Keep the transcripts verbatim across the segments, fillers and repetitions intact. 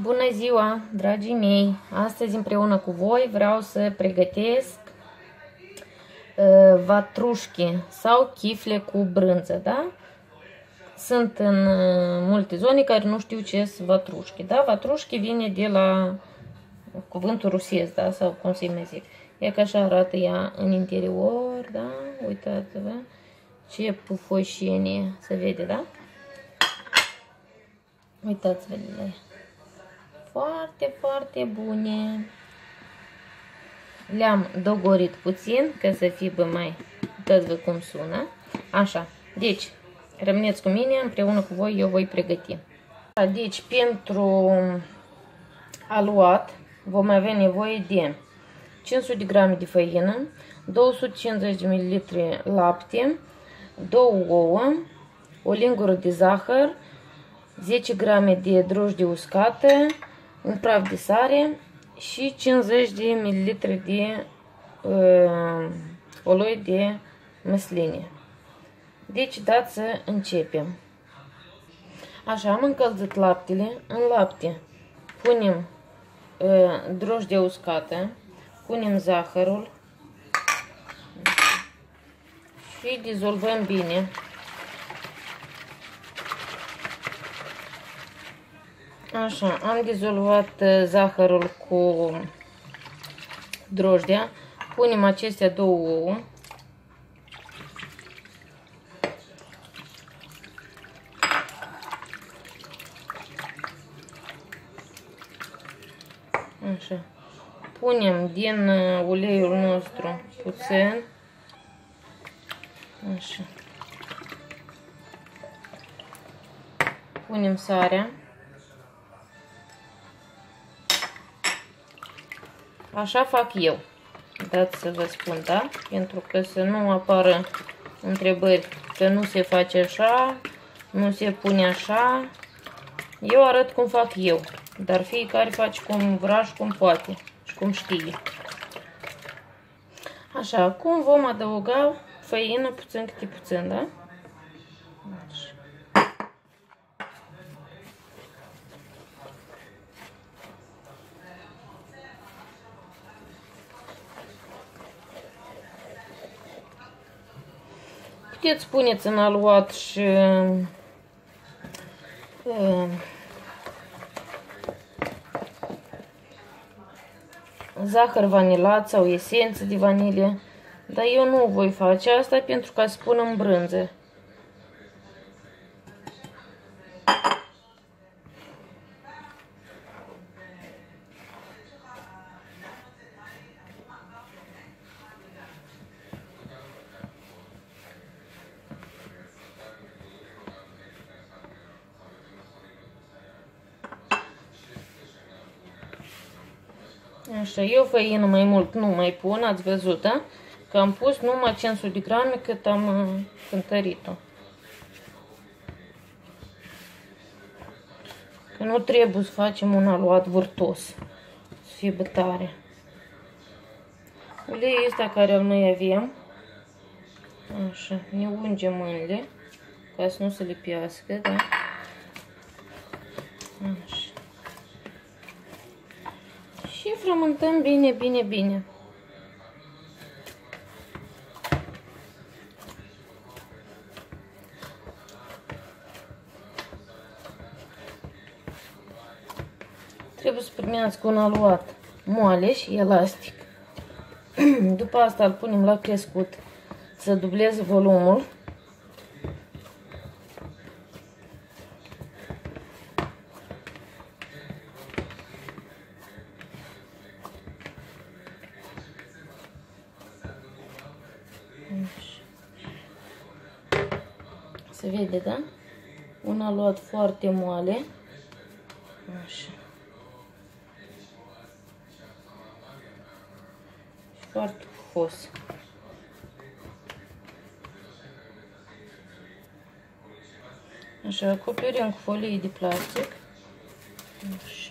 Bună ziua, dragii mei! Astăzi împreună cu voi vreau să pregătesc uh, vatrușchi sau chifle cu brânză, da? Sunt în uh, multe zone care nu știu ce sunt vatrușchi, da? Vatrușchi vine de la cuvântul rusesc, da? Sau cum să-i mai zic. E că așa arată ea în interior, da? Uitați-vă ce pufoșenie se vede, da? Uitați-vă la ea. Foarte, foarte bune. Le-am dogorit puțin, ca să fie bă mai... Uitați-vă cum sună. Așa. Deci, rămâneți cu mine, împreună cu voi eu voi pregăti. Deci, pentru aluat vom avea nevoie de cinci sute de grame de făină, două sute cincizeci de mililitri lapte, două ouă, o lingură de zahăr, zece grame de drojdie uscată, un praf de sare și cincizeci de mililitri de uh, ulei de măsline. Deci, dați să începem. Așa, am încălzit laptele. În lapte punem uh, drojdie uscată, punem zahărul și dizolvăm bine. Așa, am dizolvat zahărul cu drojdia. Punem acestea două ouă. Așa. Punem din uleiul nostru puțin. Așa. Punem sarea. Așa fac eu. Dați să vă spun, da? Pentru că să nu apară întrebări că nu se face așa, nu se pune așa. Eu arăt cum fac eu. Dar fiecare face cum vrea și cum poate și cum știe. Așa, acum vom adăuga făină puțin câte puțin, da? Așa. Puteți puneți în aluat și uh, zahăr vanilat sau esență de vanilie, dar eu nu voi face asta pentru ca să pun în brânză. Așa, eu făină mai mult nu mai pun, ați văzut, da? Că am pus numai cinci sute de grame cât am cântărit-o. Că nu trebuie să facem un aluat vârtos, să fie bătare. Uleiul ăsta care noi avem, așa, ne ungem mâinile, ca să nu se lipească, da? Așa. Și frământăm bine, bine, bine. Trebuie să primească un aluat moale și elastic. După asta îl punem la crescut să dubleze volumul. Se vede, da? Un aluat foarte moale. Așa. Și foarte pufos. Așa, acoperim cu folie de plastic. Așa.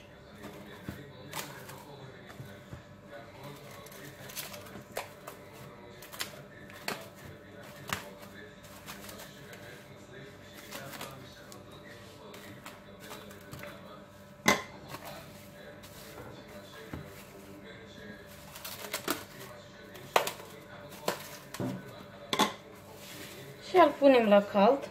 și îl punem la cald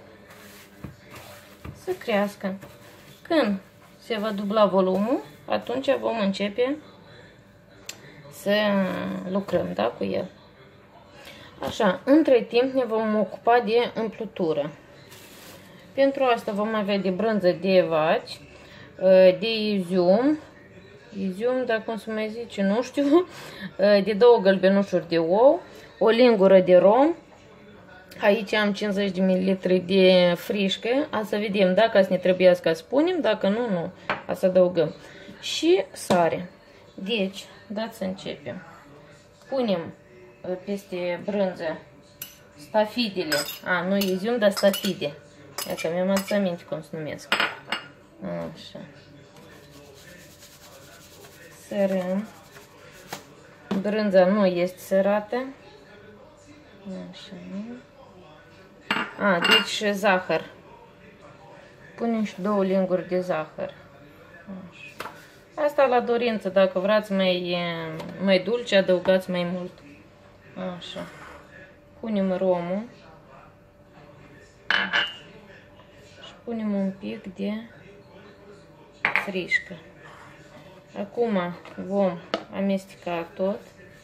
să crească. Când se va dubla volumul, atunci vom începe să lucrăm, da, cu el. Așa, între timp ne vom ocupa de umplutură. Pentru asta vom avea de brânză de vaci, de izium, izium, dacă cum se mai zice, nu știu, de două gălbenușuri de ou, o lingură de rom. Aici am cincizeci de mililitri de frișcă, a să vedem dacă ne trebuie să spunem, dacă nu, nu, a să adăugăm. Și sare. Deci, dați să începem. Punem peste brânză stafidele, a, nu izium, dar stafide. Ia că mi-am adus aminte cum se numesc. Așa. Sărăm. Brânza nu este sărată. Așa. A, deci zahăr. Punem și două linguri de zahăr. Așa. Asta la dorință, dacă vreți mai, mai dulce, adăugați mai mult. Așa. Punem romul. Și punem un pic de frișcă. Acum vom amesteca tot.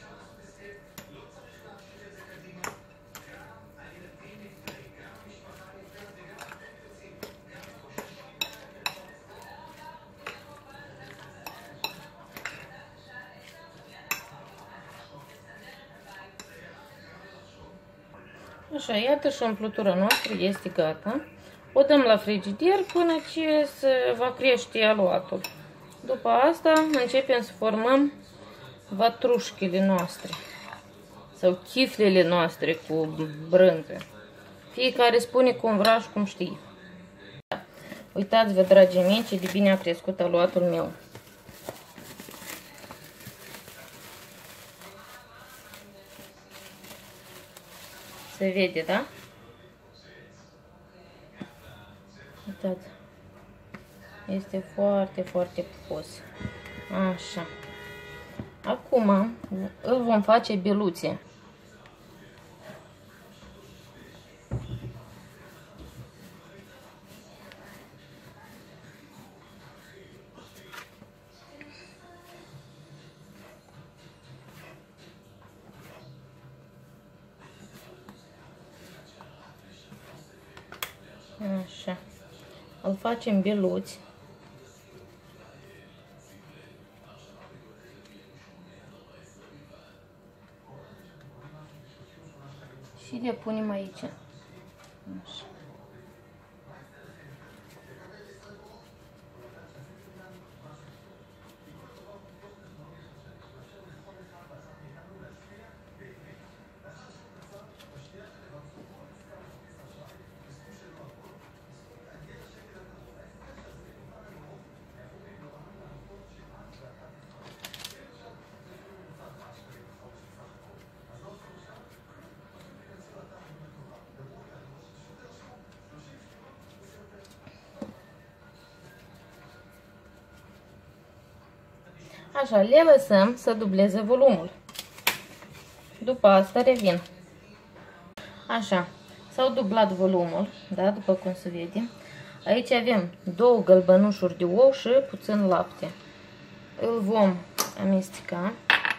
Așa, iată și umplutura noastră este gata. O dăm la frigider până ce se va crește aluatul. După asta începem să formăm vatrușchile noastre sau chiflele noastre cu brânză. Fiecare spune cum vrea și cum știe. Uitați-vă, dragii mei, ce de bine a crescut aluatul meu. Se vede, da? Uitați. Este foarte, foarte pupos. Așa. Acum îl vom face beluțe. Așa. Îl facem beluți. Și le punem aici. Așa. Așa, le lăsăm să dubleze volumul. După asta revin. Așa, s-au dublat volumul, da, după cum se vede. Aici avem două gălbănușuri de ou și puțin lapte. Îl vom amesteca.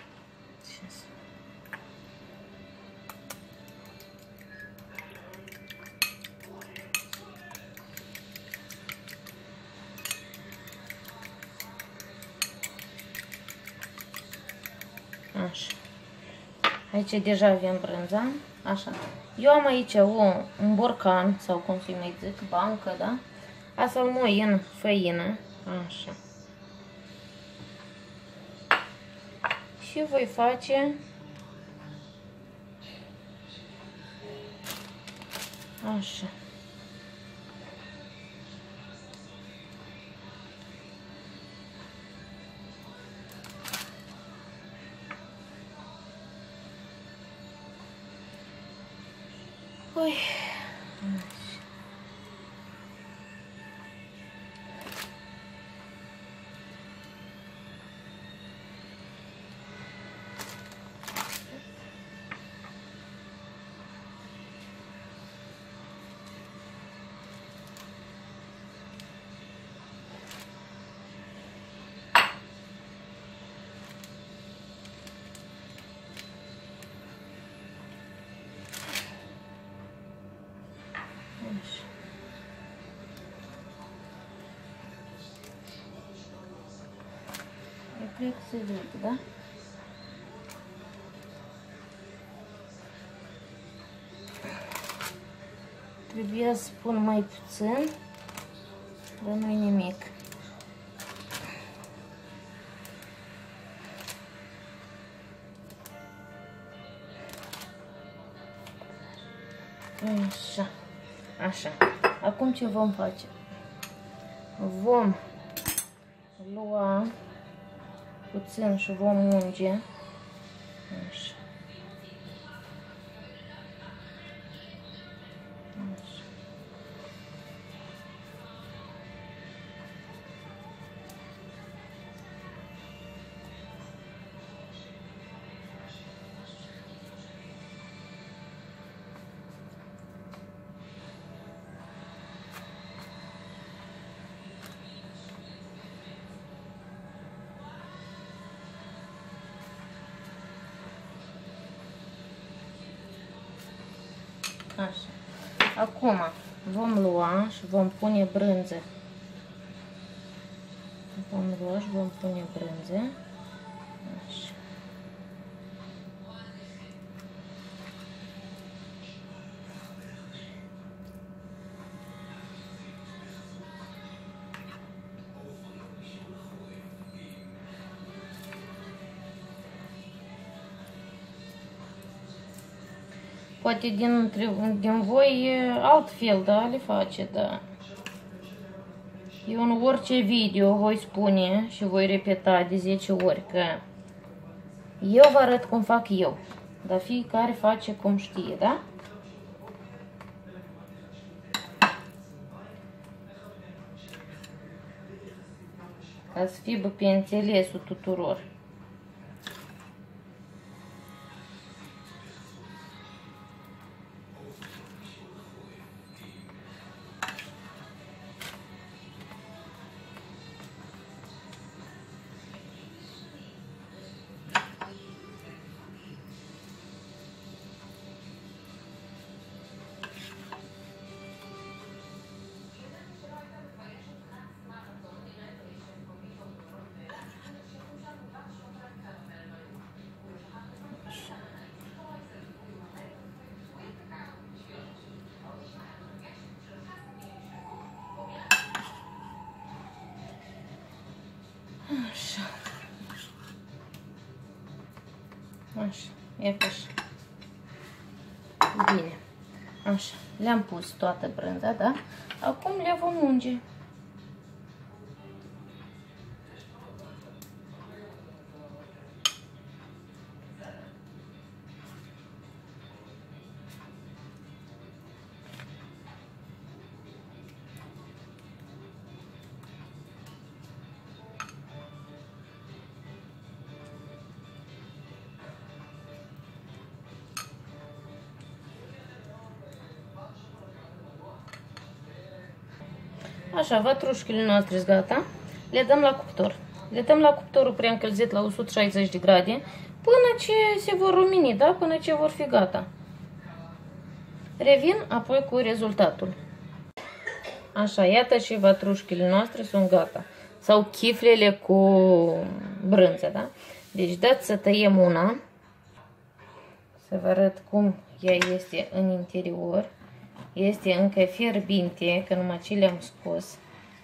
Așa. Aici deja avem brânza. Așa. Eu am aici o, un borcan, sau cum se mai zic, bancă, da? Asta îl moi în făină. Așa. Și voi face așa. Ui. cred că se vede, da? Trebuia să pun mai puțin, dar nu-i nimic. Așa, așa. Acum ce vom face? Vom lua puțin și vom unge. Așa. Așa. Așa. Acum vom lua și vom pune brânză. Vom lua și vom pune brânză. Așa. Poate din, din voi altfel, da, le face, da. Eu în orice video voi spune și voi repeta de zece ori că eu vă arăt cum fac eu, dar fiecare face cum știe, da? Ca să fie pe înțelesul tuturor. Așa. Așa. E așa. Bine. Așa. Le-am pus toată brânza, da? Acum le vom unge. Așa, vatrușchile noastre sunt gata. Le dăm la cuptor. Le dăm la cuptorul preîncălzit la o sută șaizeci de grade până ce se vor rumini, da? Până ce vor fi gata. Revin apoi cu rezultatul. Așa, iată și vatrușchile noastre sunt gata. Sau chiflele cu brânză, da? Deci dați să tăiem una. Să vă arăt cum ea este în interior. Este încă fierbinte, că numai ce le-am scos.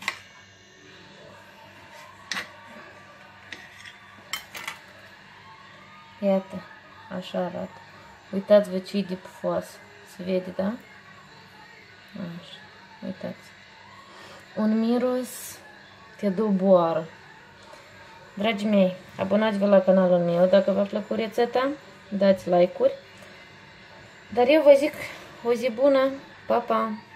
Iată, așa arată. Uitați-vă ce e de pufoasă. Se vede, da? Așa, uitați. Un miros te doboară. Dragii mei, abonați-vă la canalul meu dacă v-a plăcut rețeta. Dați like-uri. Dar eu vă zic o zi bună. Pa, pa!